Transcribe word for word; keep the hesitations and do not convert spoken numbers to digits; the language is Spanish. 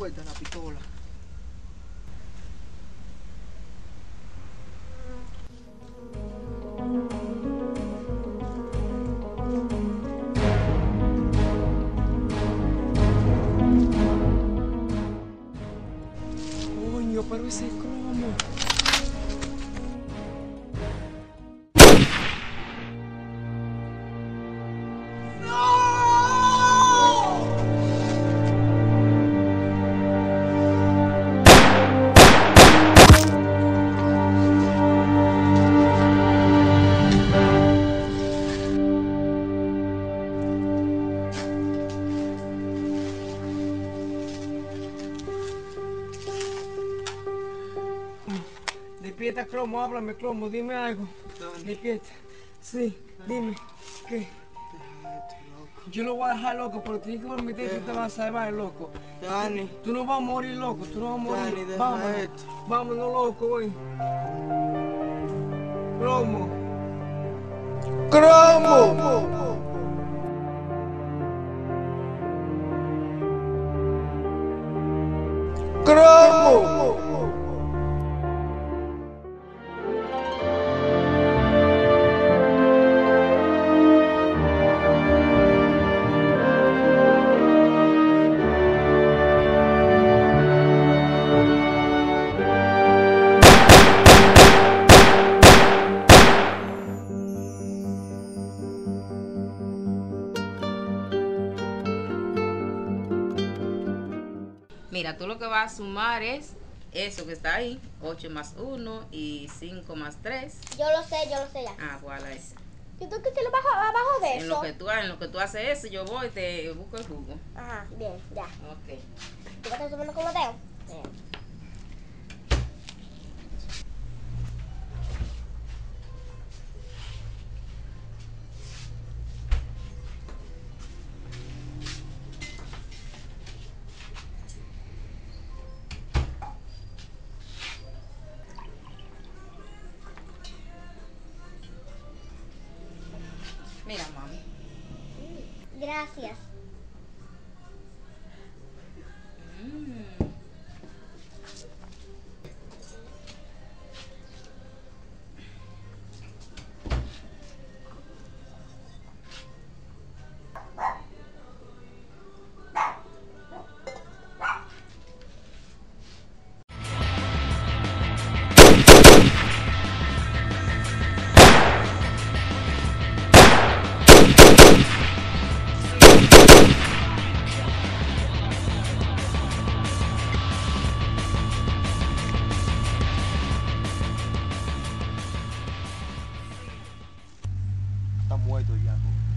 suelta la pistola. Coño, pero ese cromo. Despierta, Cromo, háblame, Cromo, dime algo. Dani. Despierta. Sí, dime. ¿Qué? Deja esto, loco. Yo lo voy a dejar loco, pero tienes que permitir que tú te vas a salvar, loco. Dani. Tú no vas a morir, loco, tú no vas a morir. Dani, deja Vámonos, esto. vámonos, loco, güey. Cromo. ¡Cromo! ¡Cromo! Mira, tú lo que vas a sumar es eso que está ahí, ocho más uno y cinco más tres. Yo lo sé, yo lo sé ya. Ah, voilà, eso. ¿Y tú qué tienes abajo, abajo de En eso? lo que tú, en lo que tú haces eso, yo voy y te busco el jugo. Ajá, bien, ya. Ok. ¿Tú vas a estar subiendo con Mateo? Bien. Mira, mami. Gracias. Mm. Está muerto ya.